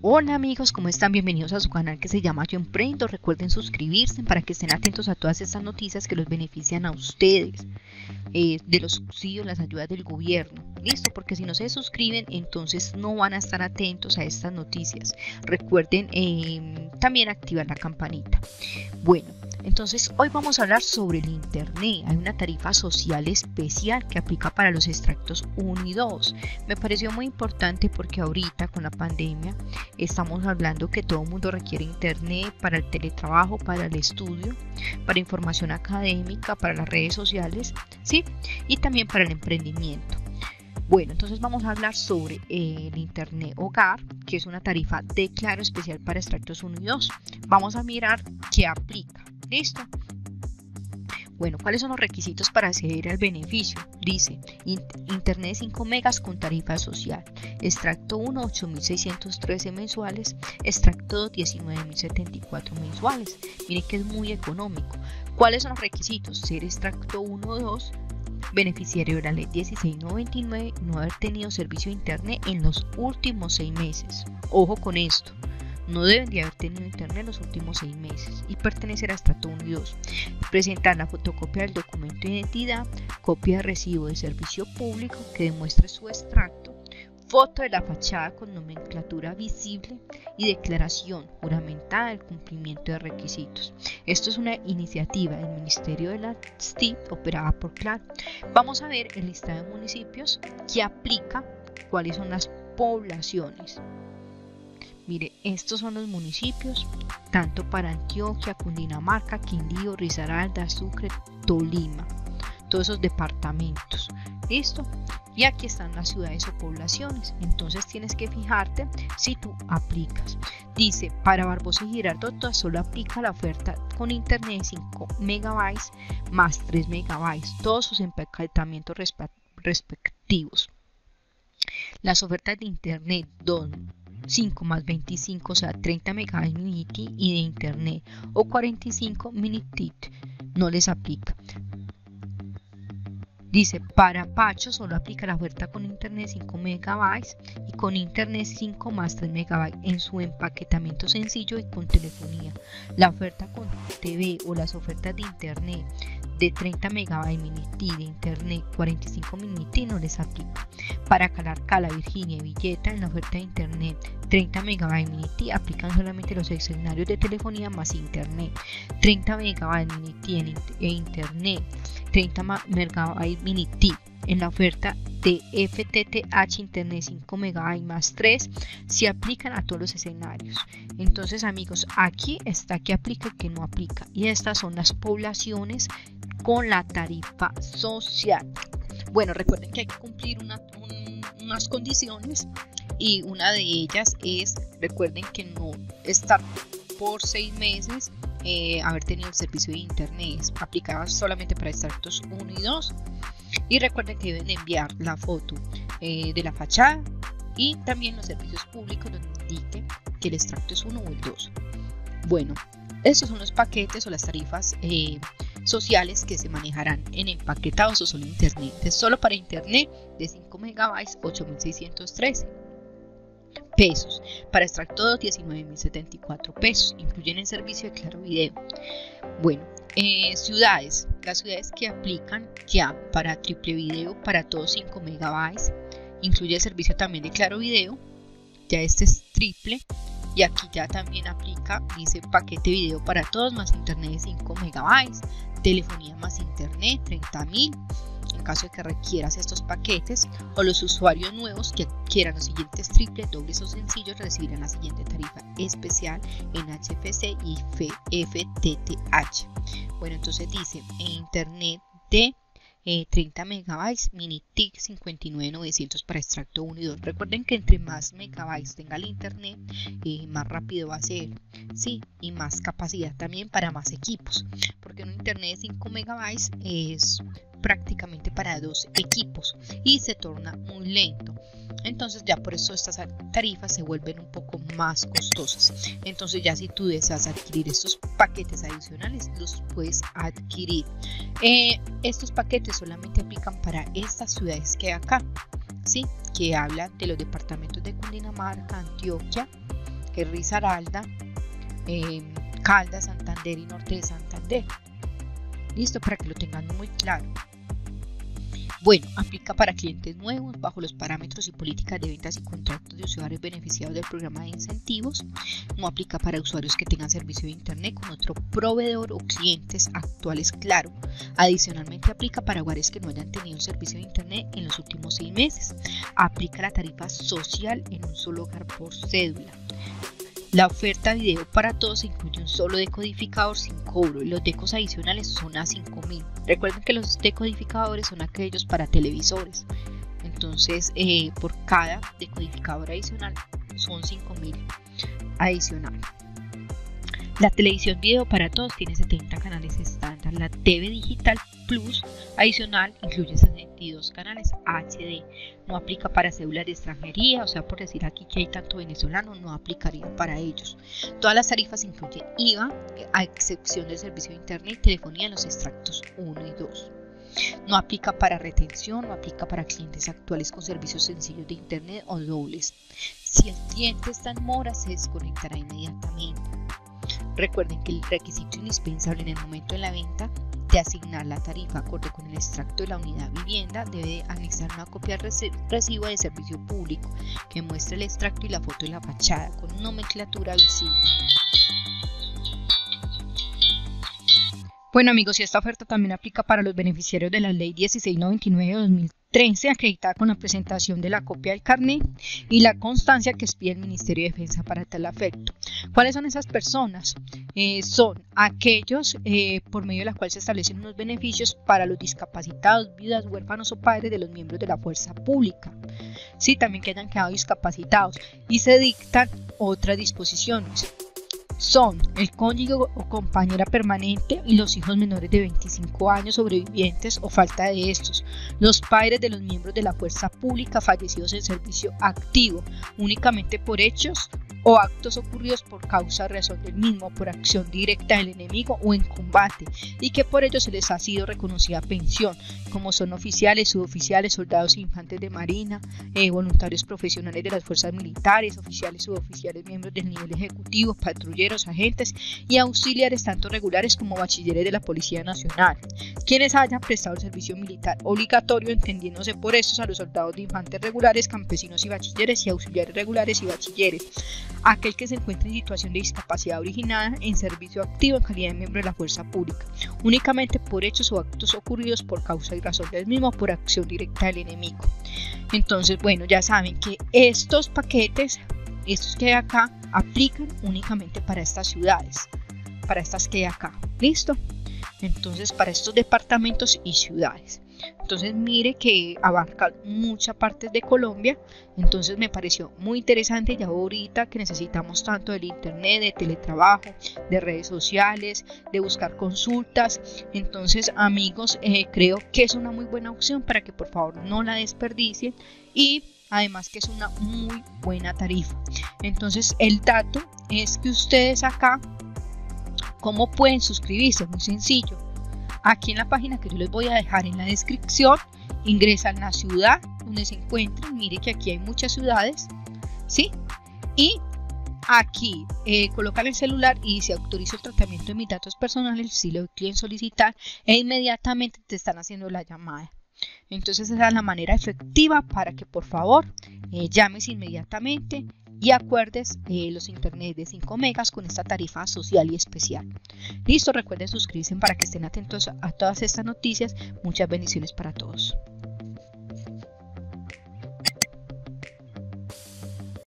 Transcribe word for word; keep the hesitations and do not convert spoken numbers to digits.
Hola amigos, ¿cómo están? Bienvenidos a su canal que se llama Yo Emprendo. Recuerden suscribirse para que estén atentos a todas estas noticias que los benefician a ustedes, eh, de los subsidios, las ayudas del gobierno. Listo, porque si no se suscriben, entonces no van a estar atentos a estas noticias. Recuerden eh, también activar la campanita. Bueno, entonces hoy vamos a hablar sobre el internet. Hay una tarifa social especial que aplica para los extractos uno y dos. Me pareció muy importante porque ahorita con la pandemia estamos hablando que todo el mundo requiere internet para el teletrabajo, para el estudio, para información académica, para las redes sociales, ¿sí? Y también para el emprendimiento. Bueno, entonces vamos a hablar sobre eh, el Internet Hogar, que es una tarifa de Claro especial para extractos uno y dos. Vamos a mirar qué aplica. ¿Listo? Bueno, ¿cuáles son los requisitos para acceder al beneficio? Dice, internet de cinco megas con tarifa social, extracto uno ocho mil seiscientos trece mensuales, extracto dos diecinueve mil setenta y cuatro mensuales. Miren que es muy económico. ¿Cuáles son los requisitos? Ser extracto uno o dos, beneficiario de la ley dieciséis noventa y nueve, no haber tenido servicio de internet en los últimos seis meses. Ojo con esto. No deben de haber tenido internet en los últimos seis meses y pertenecer a estrato uno y dos. Presentar la fotocopia del documento de identidad, copia de recibo de servicio público que demuestre su extracto, foto de la fachada con nomenclatura visible y declaración juramentada del cumplimiento de requisitos. Esto es una iniciativa del Ministerio de la S T I operada por Claro. Vamos a ver el listado de municipios que aplica, cuáles son las poblaciones. Mire, estos son los municipios, tanto para Antioquia, Cundinamarca, Quindío, Risaralda, Sucre, Tolima, todos esos departamentos. ¿Listo? Y aquí están las ciudades o poblaciones. Entonces tienes que fijarte si tú aplicas. Dice, para Barbosa y Girardota solo aplica la oferta con internet de cinco megabytes más tres megabytes, todos sus empaquetamientos respectivos. Las ofertas de internet dos cinco más veinticinco, o sea treinta megabytes mini-tit y de internet, o cuarenta y cinco mini-tit no les aplica. Dice, para Pacho solo aplica la oferta con internet cinco megabytes y con internet cinco más tres megabytes en su empaquetamiento sencillo y con telefonía. La oferta con T V o las ofertas de internet de treinta megabytes mini-tit de internet, cuarenta y cinco mini-tit no les aplica. Para Calarcala, Virginia y Villeta, en la oferta de internet treinta megabytes mini-tit aplican solamente los escenarios de telefonía más internet. treinta megabytes mini-tit en internet, treinta megabytes mini-tit. En la oferta de F T T H internet cinco megabytes más tres se aplican a todos los escenarios. Entonces amigos, aquí está que aplica y que no aplica, y estas son las poblaciones con la tarifa social. Bueno, recuerden que hay que cumplir una, un, unas condiciones, y una de ellas es, recuerden que no estar por seis meses eh, haber tenido el servicio de internet, aplicaba solamente para extractos uno y dos. Y recuerden que deben enviar la foto eh, de la fachada y también los servicios públicos donde indique que el extracto es uno o el dos. Bueno, estos son los paquetes o las tarifas eh, sociales que se manejarán en empaquetados o solo internet. Es solo para internet de cinco megabytes, ocho mil seiscientos trece pesos. Para extracto dos, diecinueve mil setenta y cuatro pesos. Incluyen el servicio de Claro Video. Bueno, eh, ciudades. Las ciudades que aplican ya para triple video para todos cinco megabytes. Incluye el servicio también de Claro Video. Ya este es triple. Y aquí ya también aplica, dice paquete video para todos más internet de cinco megabytes. Telefonía más internet, treinta mil. En caso de que requieras estos paquetes, o los usuarios nuevos que adquieran los siguientes triples, dobles o sencillos recibirán la siguiente tarifa especial en H F C y F T T H. Bueno, entonces dice internet de eh, treinta megabytes mini-tit cincuenta y nueve mil novecientos para extracto uno y dos. Recuerden que entre más megabytes tenga el internet, eh, más rápido va a ser, sí, y más capacidad también para más equipos, porque un internet de cinco megabytes es prácticamente para dos equipos y se torna muy lento. Entonces ya por eso estas tarifas se vuelven un poco más costosas. Entonces ya si tú deseas adquirir estos paquetes adicionales, los puedes adquirir. Eh, estos paquetes solamente aplican para estas ciudades que hay acá, ¿sí? Que hablan de los departamentos de Cundinamarca, Antioquia, que es Risaralda, eh, Caldas, Santander y Norte de Santander. Listo, para que lo tengan muy claro. Bueno, aplica para clientes nuevos bajo los parámetros y políticas de ventas y contratos de usuarios beneficiados del programa de incentivos. No aplica para usuarios que tengan servicio de internet con otro proveedor o clientes actuales, claro. Adicionalmente aplica para hogares que no hayan tenido servicio de internet en los últimos seis meses. Aplica la tarifa social en un solo hogar por cédula. La oferta video para todos incluye un solo decodificador sin cobro y los decos adicionales son a cinco mil. Recuerden que los decodificadores son aquellos para televisores. Entonces, eh, por cada decodificador adicional son cinco mil adicional. La televisión video para todos tiene setenta canales estándar. La T V Digital Plus adicional incluye sesenta y dos canales H D. No aplica para cédulas de extranjería, o sea, por decir aquí que hay tanto venezolano, no aplicaría para ellos. Todas las tarifas incluyen I V A, a excepción del servicio de internet y telefonía en los extractos uno y dos. No aplica para retención, no aplica para clientes actuales con servicios sencillos de internet o dobles. Si el cliente está en mora, se desconectará inmediatamente. Recuerden que el requisito indispensable en el momento de la venta de asignar la tarifa acorde con el extracto de la unidad vivienda debe anexar una copia recibo de servicio público que muestre el extracto y la foto de la fachada con nomenclatura visible. Bueno amigos, y esta oferta también aplica para los beneficiarios de la ley dieciséis noventa y nueve de dos mil trece, acreditada con la presentación de la copia del carnet y la constancia que expide el Ministerio de Defensa para tal efecto. ¿Cuáles son esas personas? Eh, son aquellos eh, por medio de las cuales se establecen unos beneficios para los discapacitados, viudas, huérfanos o padres de los miembros de la fuerza pública. Sí, también que hayan quedado discapacitados, y se dictan otras disposiciones. Son el cónyuge o compañera permanente y los hijos menores de veinticinco años sobrevivientes o falta de estos, los padres de los miembros de la fuerza pública fallecidos en servicio activo, únicamente por hechos o actos ocurridos por causa o razón del mismo, por acción directa del enemigo o en combate, y que por ello se les ha sido reconocida pensión, como son oficiales, suboficiales, soldados e infantes de marina, eh, voluntarios profesionales de las fuerzas militares, oficiales, suboficiales, miembros del nivel ejecutivo, patrulleros, agentes y auxiliares tanto regulares como bachilleres de la Policía Nacional, quienes hayan prestado el servicio militar obligatorio, entendiéndose por estos a los soldados de infantes regulares, campesinos y bachilleres y auxiliares regulares y bachilleres, aquel que se encuentre en situación de discapacidad originada en servicio activo en calidad de miembro de la fuerza pública, únicamente por hechos o actos ocurridos por causa y razón del mismo, por acción directa del enemigo. Entonces, bueno, ya saben que estos paquetes, estos que hay acá, aplican únicamente para estas ciudades, para estas que hay acá, ¿listo? Entonces, para estos departamentos y ciudades. Entonces mire que abarca muchas partes de Colombia. Entonces me pareció muy interesante ya ahorita que necesitamos tanto del internet, de teletrabajo, de redes sociales, de buscar consultas. Entonces amigos, eh, creo que es una muy buena opción para que por favor no la desperdicien, y además que es una muy buena tarifa. Entonces el dato es que ustedes acá, ¿cómo pueden suscribirse? Muy sencillo. Aquí en la página que yo les voy a dejar en la descripción, ingresan la ciudad donde se encuentran. Mire que aquí hay muchas ciudades, ¿sí? Y aquí eh, colocan el celular y dice autorizo el tratamiento de mis datos personales, si lo quieren solicitar, e inmediatamente te están haciendo la llamada. Entonces esa es la manera efectiva para que por favor eh, llames inmediatamente y acuerdes eh, los internet de cinco megas con esta tarifa social y especial. Listo, recuerden suscribirse para que estén atentos a todas estas noticias. Muchas bendiciones para todos.